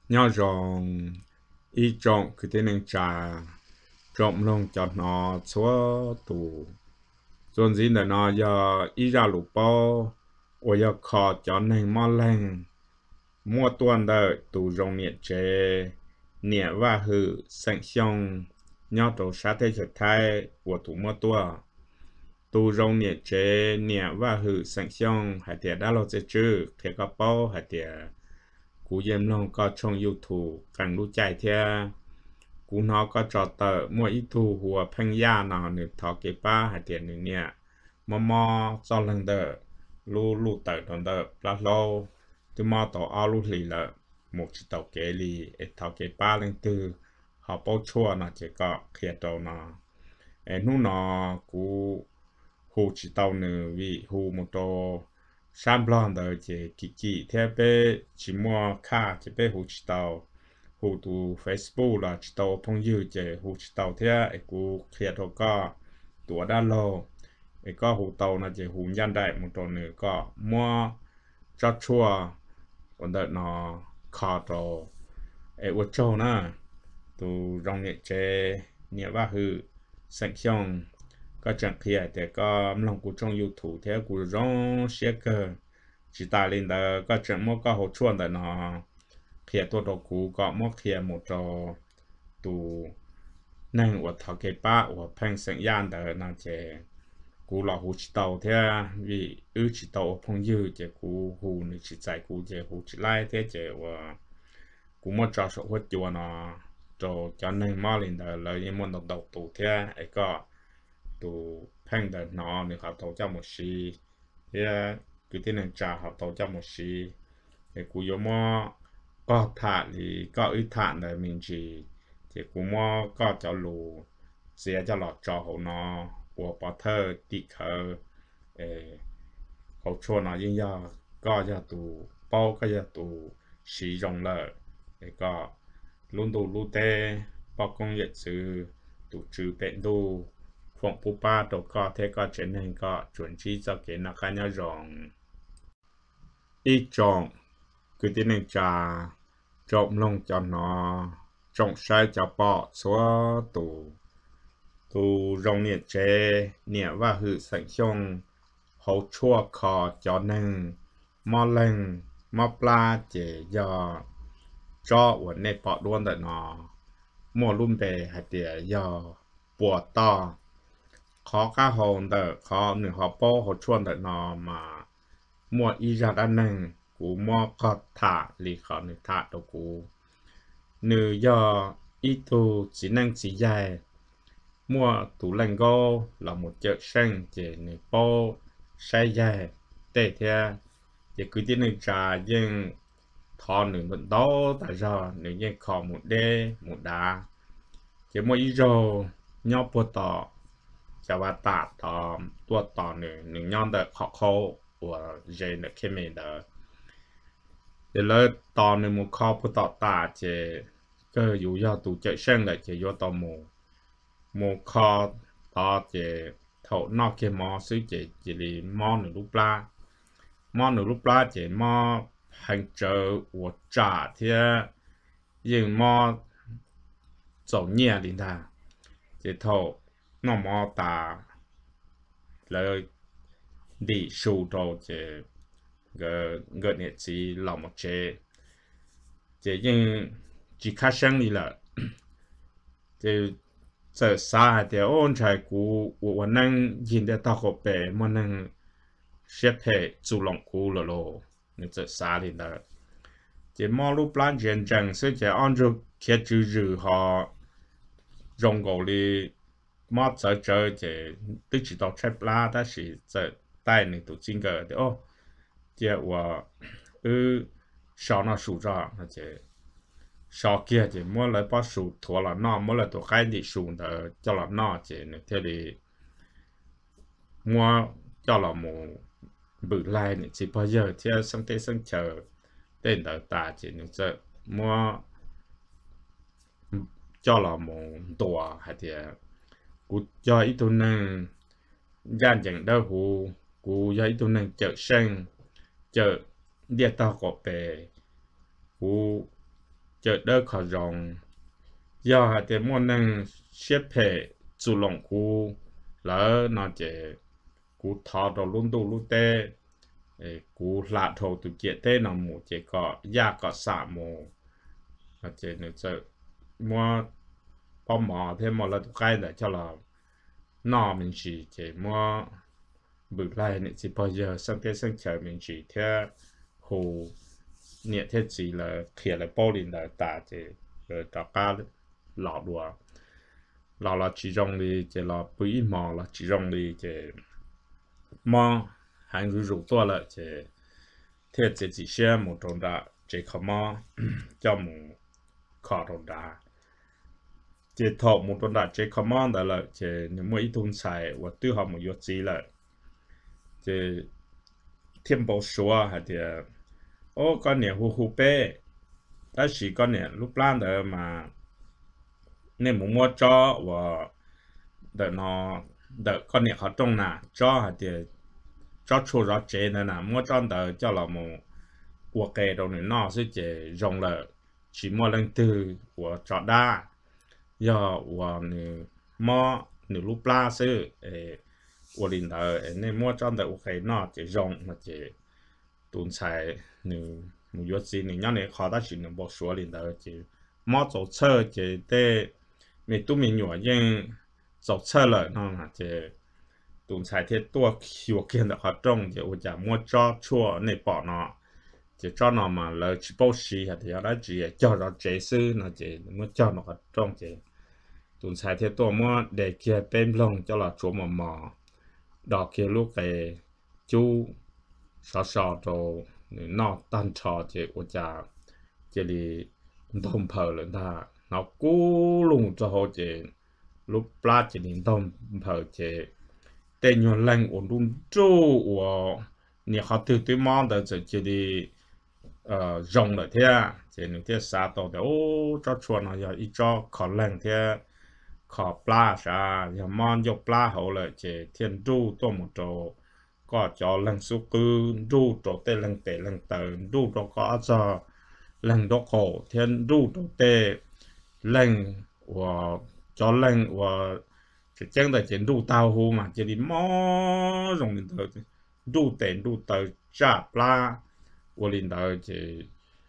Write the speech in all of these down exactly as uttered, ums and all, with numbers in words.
nhỏ rong ý trọng cứ thế nên trà trọng lòng cho nó xóa tù dồn gì là nó giờ ý ra lục bao ở giờ khó cho nên mà lên mua tuần đời tù rong nhiệt chế nhiệt và hư sản xong nhỏ tổ sát thế trở thay của thủ mua tua tù rong nhiệt chế nhiệt và hư sản xong hay tiệt đã lo chế chứ thiệt có bao hay tiệt cú dêm lòng có trong YouTube càng lúc chạy theo cú nó có trò tờ mỗi ít thu hùa phanh gia nào nửa thọ kế ba hay tiền nửa nhẹ mà mò cho lần đỡ lu lu tờ đòn đỡ là lâu từ mò tổ ao lu lì là một chiếc tàu kế lì ít thọ kế ba lần tư họ bao chua nó chỉ có kia tàu nó ấy nu nó cú hù chỉ tàu nửa vì hù một tổ sam blon đỡ chỉ kỳ kỳ theo bé chỉ mua卡chỉ bé hù chỉ tàu hù tu Facebook là chỉ tàu phong dư chế hù chỉ tàu thế ấy cú kia thôi có tuổi đã lâu ấy có hù tàu là chế hù nhân đại một tuần nữa có mua cho chua còn đợt nó khó tàu ấy ở châu nè tu rong nhẹ chế nhẹ và hư sẵn xong có chẳng kia thì có lòng của trong YouTube thế của rong xe cơ chỉ ta lên đó có chẳng mua có hỗ trợ để nó kiaตัวตัวกูก็มอเคียหมดจอตูนั่งอวดทอเกป้าอวดแพงสัญญาณแต่น่าเจกูหลอกหูชิตาเท่าวิอือชิตาพงยืเจกูหูนึกชิใจกูเจหูชิไล่เท่เจว่ากูมอจอสหัวจัวน่ะจอจะนั่งมาลินแต่เลยยังมันดอกตูเท่าไอ้ก็ตูแพงแต่นอนี่เขาตัวเจ้าหมดชีเท่าคือที่นั่งจ่าเขาตัวเจ้าหมดชีไอ้กูยมอcó thả thì có ít thả này mình chỉ thì cũng mua có cho lù sẽ cho lọt cho hậu nó của bỏ thơ tị khờ hậu chua nó nhưng do có cho tù bao có cho tù sử dụng lợi để có luôn tù lưu tê bao công nghiệp sự tù trừ bệnh tù phòng phụ ba đồ có thế có chuyện này có chuẩn chỉ cho cái nó cái nhau rộng ít trọng cứ tiến hành trà trộm lông cho nó trộm sai cho bỏ số tù tù rong nhiệt chế nhiệt và hư sản xong hậu chua khó cho nên mò lên mò pla chế do cho ở nơi bỏ luôn tại nó mua luôn về hạt địa do bùa to khó cá hồn đỡ khó nửa họ bó họ chuồn tại nó mà mua y ra đan nâng cú mua có thả lì khó nửa thả đồ cú nửa do ít tu chỉ năng chỉ dài mua tủ lạnh gô là một chợ xanh chỉ nửa bó sai dài tệ theo chỉ cứ tiến nửa trà nhưng thọ nửa một đó tại do nửa nhưng khó một đê một đá chỉ mua ít rồi nhau bột tỏจะว่าตัดต่อตัวต่อหนึ่งหนึ่งย้อนเด็กเขาเขาว่าเจนเด็กเข้มเด็กเดี๋ยวเลยต่อหนึ่งมุขเขาผู้ต่อตาเจก็อยู่ยอดตัวเจเช่นเลยเจยอดต่อหมูหมูเขาต่อเจเท่านอกเกมอซื้อเจเจลีมอหนึ่งลูกปลามอหนึ่งลูกปลาเจมอพันเจอหัวจ่าเที่ยยิงมอ走เนี่ยลินทาเจเท่าnó mò ta lời đi sưu đồ chế cái cái này chỉ làm một chế chế nhưng chỉ khá sáng đi là chế giờ xa thì ôn trái cũ của năng nhìn được tao có bề mà năng xếp hệ chủ lòng cũ rồi rồi nên giờ xa đi là chế mò lúc plan chuyện chẳng sẽ chế ăn cho kia chữ chữ họ dùng gọi đi mà giờ giờ thì tức chỉ đọc chép la đó là giờ带你读经个的哦，这我呃少那数着那这少些这莫来把数拖了那莫来多海里数的叫了那这那这里莫叫了莫bự lai呢chỉ bao giờ theo sang tây sang chờ tên đỡ ta chỉ nó这莫叫了莫多还的。cú cho ít tu năng gian chẳng đau hù cú cho ít tu năng chợ xanh chợ địa tàu có bể cú chợ đỡ khó rong do hạt tiền mua nâng xếp hệ chủ lòng cú lỡ nó chế cú thọ đầu luôn đủ luôn tê cú lạ thầu từ kia tê nó mù chế có ya có xả mù hạt chế nó chợ mua bao mỏ thêm một lần cái để cho là nó mình chỉ chế mua bự lại này chỉ bao giờ sang cái sang chờ mình chỉ theo hồ nhiệt theo chỉ là khía là bao liền là ta chế rồi tất cả lọ đùa lọ là chỉ dùng đi chế là bự mỏ là chỉ dùng đi chế mỏ hàng rủ rủ to là chế theo chế chỉ xem một trong đó chế không mỏ cho một khó trong đó chế thọ một trong đó chế không mỏ đó là chế những mấy tuần xài và tư học một chút gì là chế thêm bao số hay thì ô con này hu hu bê ta chỉ con này lúc lan đó mà nên muốn mua cho và đợi nó đợi con này họ trong nè cho hay thì cho chua rõ chế này nè mua cho đợi cho là một cuộc kề đâu này nó sẽ chế rong lợi chỉ mua lần từ của cho đa giờ và nửa mua nửa lúc la sư của linh đời nên mua cho đợi cái nó chế rong mà chế tuần sai nửa một chút gì nửa nhau này khó ta chỉ nửa bộ số linh đời chế mua chỗ chơi chế để mình tu mình nhỏ nhưng dọc chơi lợi nó là chế tuần sai thế tua khiêu kiện được họ trong chế ôi chả mua cho chua này bỏ nó chế cho nó mà lợi chỉ bao xí thì nó chỉ cho nó chế sư nó chế mua cho nó họ trong chế tuần sai thế tua mua để kia bên lông cho là chỗ mà mò đọc kia lúc cái chú sợ sợ rồi nó tan trò chế ôi chả chế đi đông phở lên ta nó cú lùng cho họ chế lúc plá chế đến đông phở chế tên nhau lành ổn đúng chú của nhà họ từ từ mong tới chế chế đi rong lại thế chế những thế xa tổ để ô cho chuột nó giờ ít cho khó lành thế khó plá sao giờ mong cho plá hậu lại chế thiên đu tô một chỗ có cho lành số cư đu chỗ tê lành tê lành tờ đu chỗ có cho lành đó khổ thiên đu chỗ tê lành và cho lành và chỉ chẳng là chuyện đu tàu hồ mà chỉ đi mò dùng điện thoại đu tiền đu tờ trả pla và điện thoại chỉ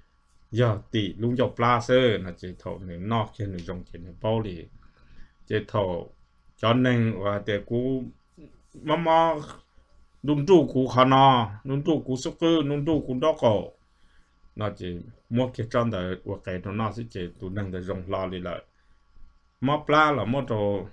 giờ tỷ luôn cho pla sơ là chỉ thầu những nọ trên người dùng trên bao lì chỉ thầu cho nên và để cú mà mà đun đu cú khó nọ đun đu cú sốc cơ đun đu cú đó cổ nó chỉ mua cái trong đời của cái nó nó sẽ chỉ tụ năng để dùng lo đi lại mà pla là một đồ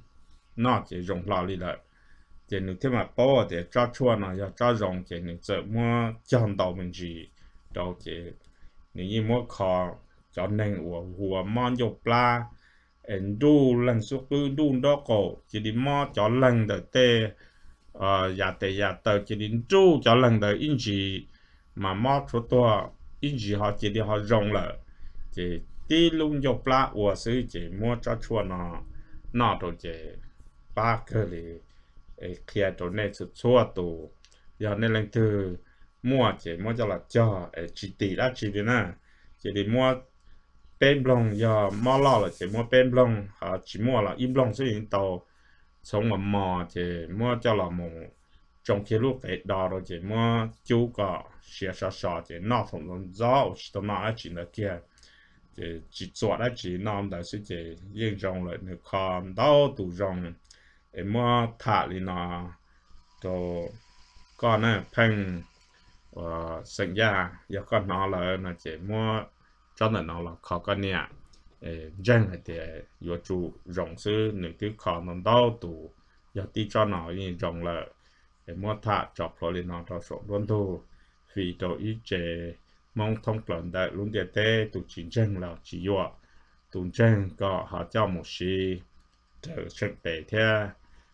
nó chỉ dùng lò đi lại chỉ những thứ mà bao để cho chua nó ya cho dùng chỉ những giờ mua chọn đầu mình gì đâu chỉ những gì mua khó cho nên của của món dầu pla em đu lần số cứ đu đó cổ chỉ đi mua cho lần đời tê ờ ya tê ya tờ chỉ đi đu cho lần đời in gì mà mua số to in gì họ chỉ đi họ dùng lại chỉ đi luôn dầu pla của sư chỉ mua cho chua nó nó đồ chỉ ba cái này kia đồ này sự chua đồ giờ nên là từ mua chỉ mua cho là cho chỉ tỷ đã chỉ đi nè chỉ đi mua bên lông giờ mua lo là chỉ mua bên lông họ chỉ mua là im lông sử dụng tàu sống mà mò chỉ mua cho là một trong khi lúc cái đò rồi chỉ mua chú cỏ xẻ xẻ xẻ chỉ nọ thùng nó gió chỉ tao nọ chỉ là kia chỉ chỉ做的只弄的是只应用了，你看到都用，诶么塔里呢，就ก็呢碰呃สัญญา要ก็นอ了那只么真的นอ了เขาก็เนี่ยเออยังไงเดีย有主用是你ที่เขา能到都要ที่จะนอนี่用了เอ么塔จอบ了里นอเราส่งล้วน都ฟีโตอีเจmong thông luận đại luôn địa tế tụ chiến tranh là chỉ dọa tụ tranh có họ cho một sĩ trở thực tế theo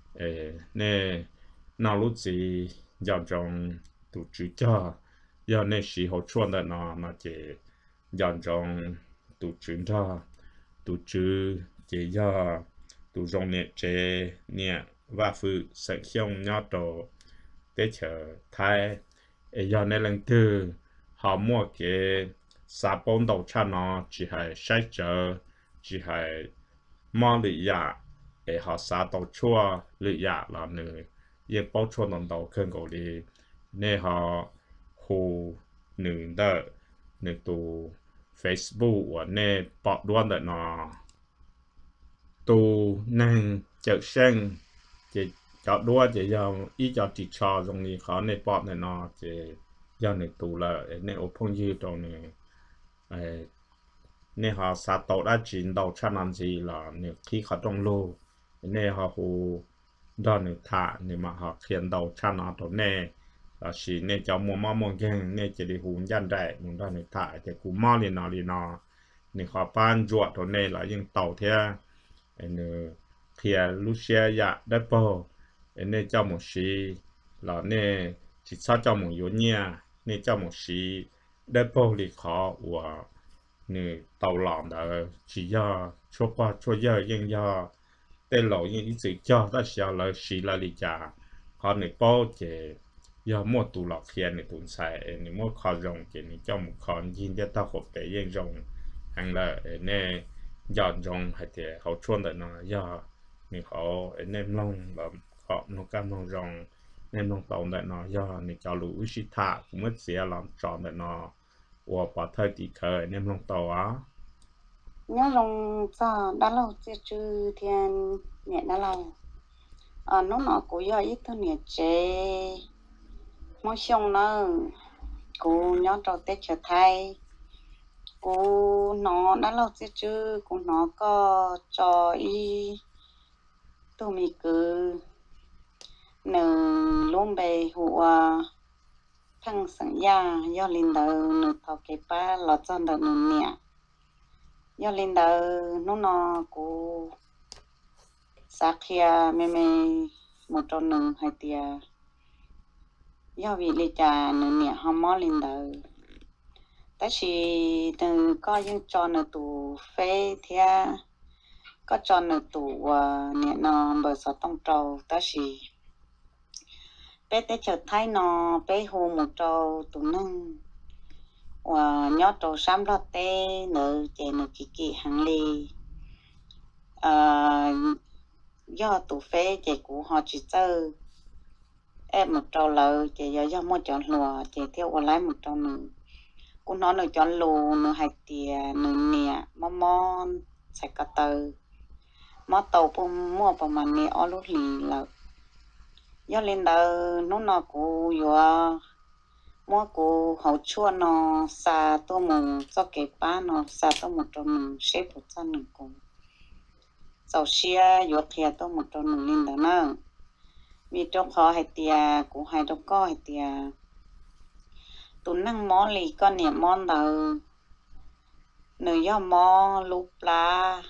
nè nào lúc gì dạo trong tụ chữ cho giờ nè sĩ hỗ trợ đó nó mà chỉ dạo trong tụ chữ cho tụ chữ chỉ do tụ trong nè chế nè và phụ sẽ không nhớ đồ để chờ thay giờ nè lần thứ họ mua cái xã bốn đầu cha nó chỉ hay sai chờ chỉ hay mò lì ya để họ xã đầu chua lì ya là nữ yên bao chua nồng đầu khơi cầu đi nên họ hồ nữ đỡ nữ tụ Facebook và nên bỏ đoan đỡ nó tụ năng chợ sinh chỉ cho đua chỉ do ý cho chỉ cho trong này khó nên bỏ này nó chỉ do này tụ là nên ở phong dư trong này nên họ sát tổ đã chiến đấu cho làm gì là nếu khi họ trong lô nên họ hồ đó nên thả nên mà họ khiến đầu cho nó tổ nè là chỉ nên cho mua mua mua cái nên chỉ đi hùn dân đại nên đó nên thả thì cũng mua liền nó liền nó nên họ ban ruột tổ nè là những tàu thế nên khi Lucia ya đã bỏ nên cho một xí là nên chỉ sao cho một yếu nha nên cho một xí đã bỏ đi khó và nè tàu lỏng đó chỉ do cho qua cho giờ nhưng do tên lỗi những ý chỉ cho ta sẽ là xí là lý trả họ nè bao chế do mua tủ lọc kia nè tủ xài nè mua kho rồng chế nè cho một kho nhìn cho ta hộp để yên rồng hàng là nè dọn rồng hay thì họ chuôn được nó do nè họ nem long là họ nó cam long rồng nem long tàu được nó do nè cho lũ xí thả cũng mất xía làm tròn được nó và bảo thời thì khởi nem long tàu á nhớ rong sao đã lâu chưa chứ thiên nhẹ đã lâu à nó nó cũng do ít thôi nhẹ chế mỗi xong nó cũng nhớ trâu tết trở thay cũng nó đã lâu chưa chứ cũng nó có cho ý tôi mi cứ nửa luôn bề hùa thằng sáng ya do linh đầu nửa thọ cái ba lọt cho đầu nửa nhẹ do linh đầu nó nó cũng sắc kia mẹ mẹ một trong nửa hai tia do vì lý cha nửa nhẹ họ mót linh đầu tại vì từ có những cho nửa tủ phê thia có cho nửa tủ nhẹ nó bờ sợ tông trâu tại vì bé té chợt thấy nó bé hồ một trâu tụ nâng và nhớ trâu xám lót té nợ chạy nợ kỳ kỳ hàng ly do tụ phê chạy của họ chỉ chơi em một trâu lợ chạy do do mua chọn lùa chạy theo qua lái một trâu nữa cũng nó nợ chọn lù nợ hai tìa nợ nè mò mò sạch cả tờ mò tàu bông mua bằng mà nè ở lúc lì lợ do lên đó nó nó cũng vừa mua cũng hậu chua nó xa tôi một cho cái ba nó xa tôi một trong mình xếp một trăm mình cũng sau xia vừa kia tôi một trong mình lên đó nữa vì trong họ hay tia cũng hay trong co hay tia tụi năng món lì con niệm món đầu nửa do món lúp lá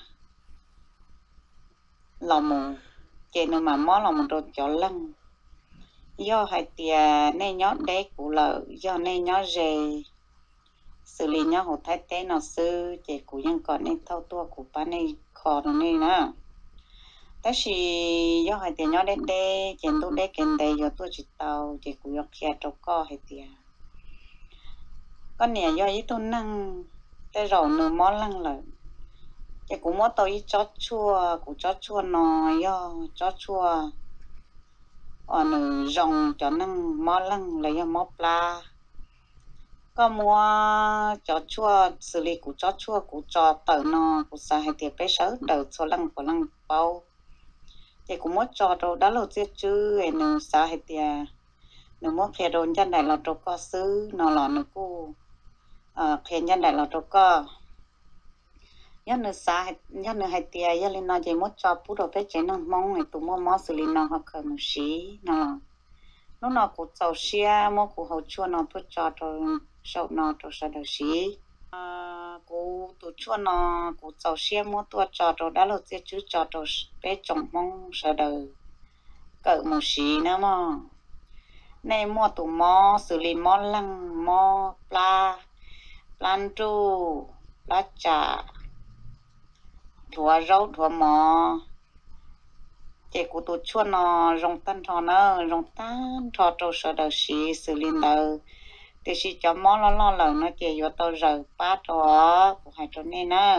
lò mù chỉ nửa mà món lò mù rồi cho lăng do hai tia nên nhót đấy của lợ do nên nhót dề xử lý nhót hồ thái tế nó sư chỉ của nhân còn nên thâu tua của ba này khó rồi này nè thế thì do hai tia nhót đến đây chén tu đấy kèn đây do tôi chỉ tàu chỉ của do kia trâu co hai tia con nè do ý tôi năng cái rau nửa món lăng lợ chỉ của món tàu ý chót chua của chót chua nó do chót chua ở nửa rồng cho năng mò lăng lấy cho mò pla có mua cho chua xử lý của cho chua của cho tờ nó của sa hay tiệp bé sớ đầu cho lăng của lăng bao thì cũng muốn cho đồ đã lâu chưa chứ nửa sa hay tiệp nửa muốn khe đồn chân này là đồ co sứ nó là nửa cu à khe chân này là đồ co nhớ nửa sa nhớ nửa hay tiệp nhớ lên nó chỉ muốn cho bút đồ bé chế nó mong này tụ mua mò xử lý nó hoặc cần một xí nó nó nó cũng giàu xia mua cũng hậu chua nó tôi cho rồi sau nó tôi sẽ được xí à cũng tôi chua nó cũng giàu xia mua tôi cho rồi đã lâu chưa chứ cho rồi bé trồng mong sẽ được cỡ một xí nữa mà này mua tụ mò xử lý mò lăng mò pla plan tru lá trà thua rau thua mò chỉ của tôi chua nó rong tan thọ nó rong tan thọ trâu sợ đầu xí xử lý đầu thì chỉ cho món lo lo lần nó chỉ vô tao giờ ba đó của hai chỗ này nè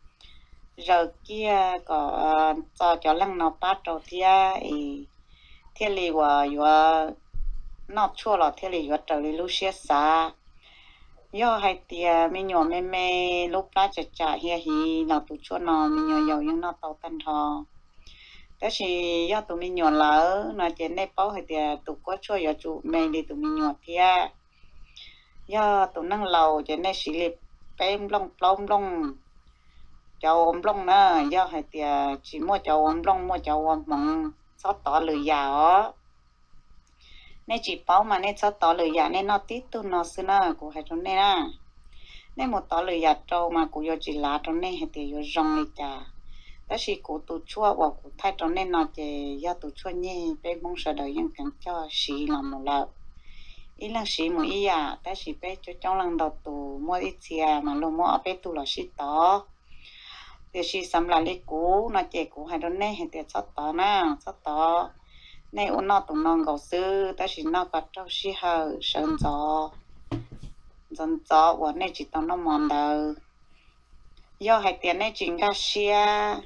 giờ kia có cho cho lăng nó ba chỗ thia thia lì và vô nó chua là thia lì vô trở lì lúc xưa xa do hai tia mình nhỏ mẹ mẹ lúc đó chả chả hi hi nó tụi chua nó mình nhỏ giàu nhưng nó tao tan thò đó thì do tụi mình nhỏ lỡ nó chỉ nên bảo hai tia tụi có chua giờ tụi mình đi tụi mình nhỏ thia do tụi năng lầu chỉ nên xử lý bém lông lông lông cháu ôm lông nữa do hai tia chỉ mua cháu ôm lông mua cháu ôm mong sót tỏ lười già nên chỉ bảo mà nên cho tỏ lười già nên nó tít tu nó xưa nó của hai trong này à nên một tỏ lười già trâu mà của yo chỉ lá trong này hay thì yo rong đi chả đó chỉ của tụ chua và của thay trong này nó chỉ do tụ chua nhé bé mong sợ đời dân cảnh cho xí làm một lợ ít lần xí một ít à đó chỉ bé cho trong lần đầu tụ mua ít xìa mà luôn mua ở bé tụ là xí tỏ thì xí xăm là lấy cũ nó chỉ của hai trong này hay thì sót tỏ na sót tỏ này ôn nó tụi nó gạo sư ta chỉ nó có trâu xí hờ sơn gió dân gió và này chỉ tao nó mòn đầu do hai tiền này chính cái xia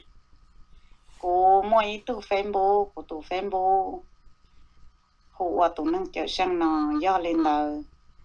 của mỗi tụ phèn bù của tụ phèn bù hụ và tụi nó chở sang nó do lên đầu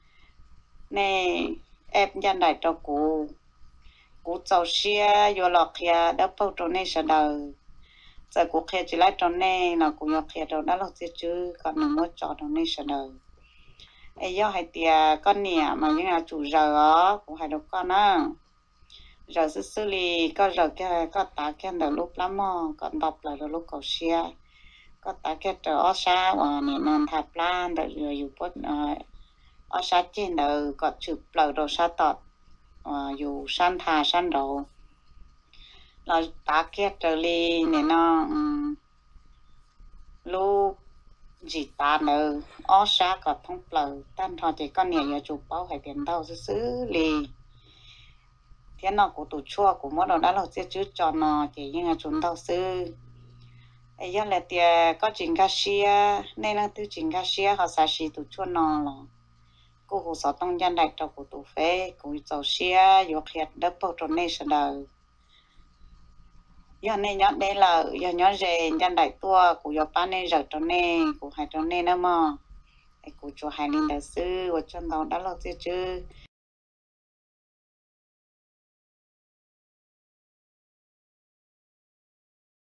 này em dân đại trâu cụ cụ cháu xia vô lọt kia đắp bao trâu này sợ đầu giờ cuộc kia chỉ lấy trong này là cũng có kia đâu đó là chưa chứ còn đừng mua chọn trong này sợ đời ấy do hai tia con nè mà những là chủ giờ đó cũng hai đứa con á giờ xử xử lý có giờ cái có tá cái đầu lúc lắm mà còn đọc lại đầu lúc cầu xe có tá cái trở ở xa và nè non tháp lan đợi rồiอยู่bớt ở xa trên đầu có chụp lại đồ xa tọtอยู่san thà san đầu là tá kia trở đi nè nó lúc chỉ ta nữa ở xa có thông bờ tan thọ chỉ con nhảy ở chụp bao hay tiền đâu xứ lì thế nó của tụi chua của mỗi đồ đã là sẽ chứ cho nó chỉ như là chúng đâu xứ ấy giờ là tiền có chuyện cá xia nên là từ chuyện cá xia họ xài xì tụi chua nó là cô hồ sơ tông dân đại trò của tụi phê của tàu xia vô khiết đắp bao tròn này sẽ đời giờ này nhớ đây là giờ nhớ về dân đại tua của giờ bán này giờ trong này của hai trong này nữa mà của chỗ hai linh đại sư của chân đầu đã là chứ chứ